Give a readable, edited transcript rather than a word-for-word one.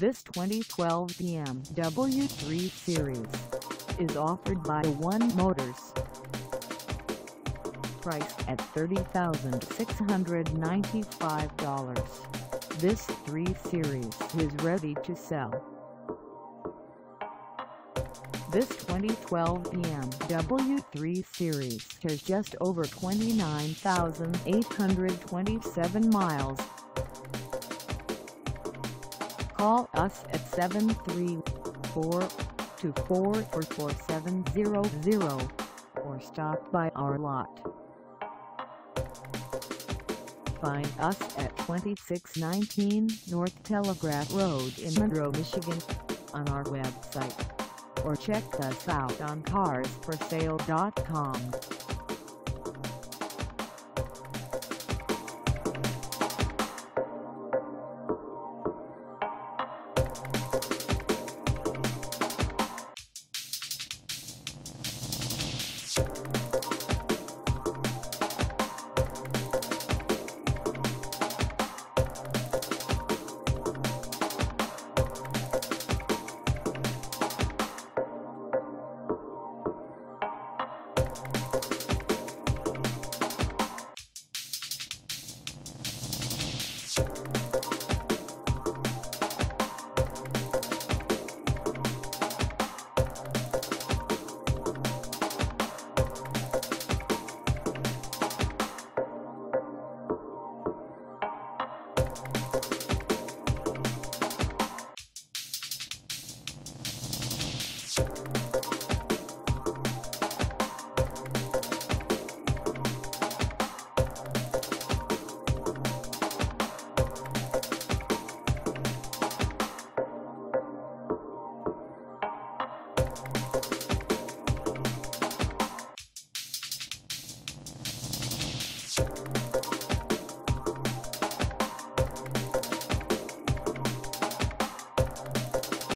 This 2012 BMW 3 Series is offered by One Motors. Priced at $30,695, this 3 Series is ready to sell. This 2012 BMW 3 Series has just over 29,827 miles. Call us at 734-244-4700 or stop by our lot. Find us at 2619 North Telegraph Road in Monroe, Michigan, on our website, or check us out on carsforsale.com.